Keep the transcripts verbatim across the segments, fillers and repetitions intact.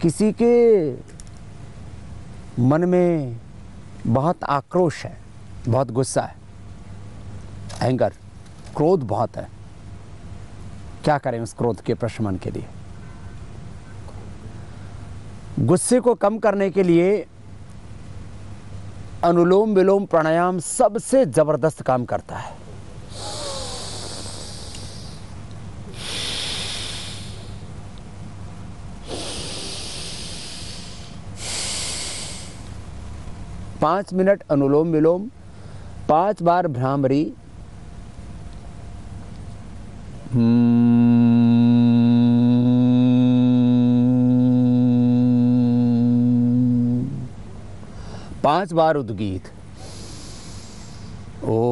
किसी के मन में बहुत आक्रोश है, बहुत गुस्सा है, एंगर, क्रोध बहुत है, क्या करें उस क्रोध के प्रशमन के लिए? गुस्से को कम करने के लिए अनुलोम विलोम प्राणायाम सबसे जबरदस्त काम करता है। पांच मिनट अनुलोम विलोम, पांच बार भ्रामरी, पांच बार उद्गीत, ओ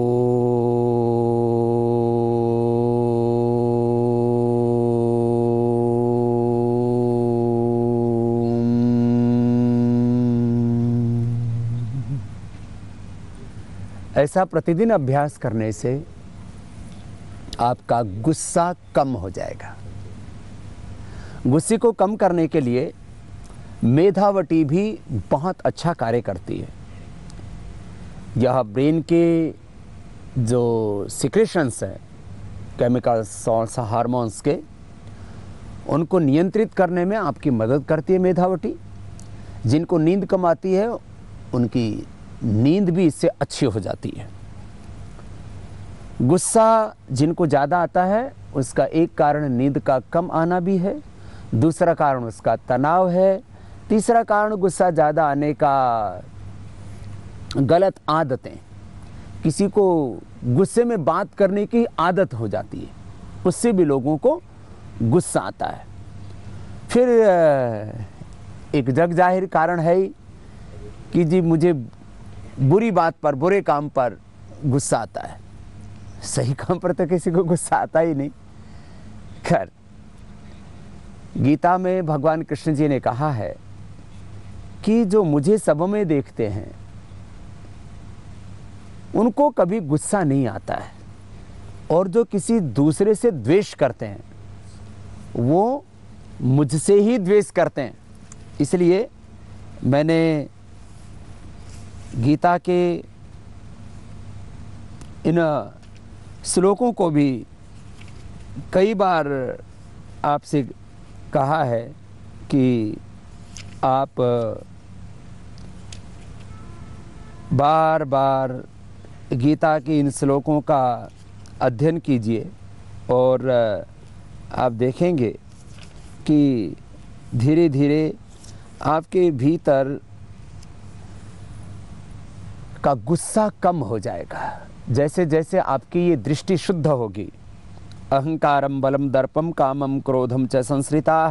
ऐसा प्रतिदिन अभ्यास करने से आपका गुस्सा कम हो जाएगा। गुस्से को कम करने के लिए मेधावटी भी बहुत अच्छा कार्य करती है। यह ब्रेन के जो सिक्रेशंस हैं, केमिकल्स, सॉल्ट्स, हार्मोन्स के, उनको नियंत्रित करने में आपकी मदद करती है मेधावटी। जिनको नींद कम आती है उनकी नींद भी इससे अच्छी हो जाती है। गुस्सा जिनको ज़्यादा आता है उसका एक कारण नींद का कम आना भी है, दूसरा कारण उसका तनाव है, तीसरा कारण गुस्सा ज़्यादा आने का गलत आदतें। किसी को गुस्से में बात करने की आदत हो जाती है, उससे भी लोगों को गुस्सा आता है। फिर एक जग जाहिर कारण है कि जी मुझे बुरी बात पर, बुरे काम पर गुस्सा आता है। सही काम पर तो किसी को गुस्सा आता ही नहीं। खैर, गीता में भगवान कृष्ण जी ने कहा है कि जो मुझे सब में देखते हैं उनको कभी गुस्सा नहीं आता है, और जो किसी दूसरे से द्वेष करते हैं वो मुझसे ही द्वेष करते हैं। इसलिए मैंने गीता के इन श्लोकों को भी कई बार आपसे कहा है कि आप बार बार गीता के इन श्लोकों का अध्ययन कीजिए और आप देखेंगे कि धीरे धीरे आपके भीतर का गुस्सा कम हो जाएगा। जैसे जैसे आपकी ये दृष्टि शुद्ध होगी, अहंकारम बलम दर्पम कामम क्रोधम च संश्रिताः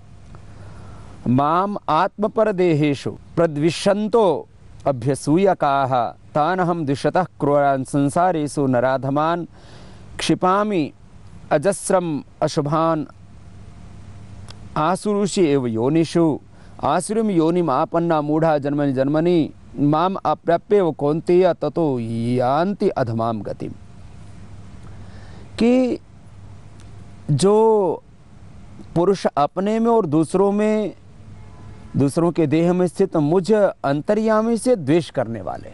माम आत्मपरदेहेषु प्रद्विषन्तो अभ्यसूयकाः तानहं द्विषतः क्रूरान् संसारेषु नराधमान् क्षिपामि अजस्रम अशुभान् आसुरुषि एव योनिषु आसुरीं योनिम् आपन्ना मूढ़ा जन्मनि जन्मनि माम अप्राप्य व कौन्तेय ततो यान्ति अधमाम गतिम। कि जो पुरुष अपने में और दूसरों में, दूसरों के देह में स्थित मुझ अंतर्यामी से द्वेष करने वाले,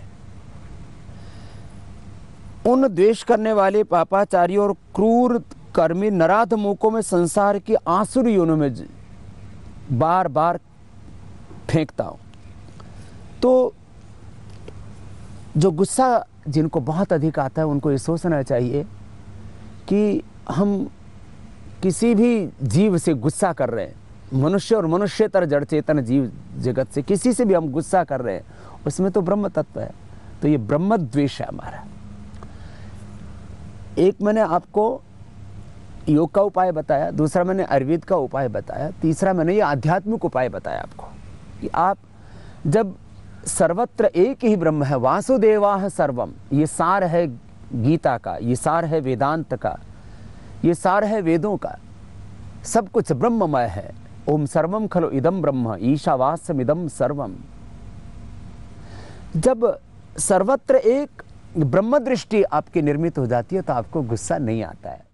उन द्वेष करने वाले पापाचारी और क्रूर कर्मी नराध मुकों में संसार की आसुर योनों में बार बार फेंकता हूं। तो जो गुस्सा जिनको बहुत अधिक आता है उनको ये सोचना चाहिए कि हम किसी भी जीव से गुस्सा कर रहे हैं, मनुष्य और मनुष्यतर जड़ चेतन जीव जगत से किसी से भी हम गुस्सा कर रहे हैं, उसमें तो ब्रह्म तत्व है। तो ये ब्रह्म द्वेष है हमारा। एक मैंने आपको योग का उपाय बताया, दूसरा मैंने आयुर्वेद का उपाय बताया, तीसरा मैंने ये आध्यात्मिक उपाय बताया आपको कि आप जब सर्वत्र एक ही ब्रह्म है, वासुदेवाः सर्वम, ये सार है गीता का, ये सार है वेदांत का, ये सार है वेदों का, सब कुछ ब्रह्ममय है। ओम सर्वम खलु इदम ब्रह्म ईशावास्यमिदं सर्वम। जब सर्वत्र एक ब्रह्म दृष्टि आपकी निर्मित हो जाती है तो आपको गुस्सा नहीं आता है।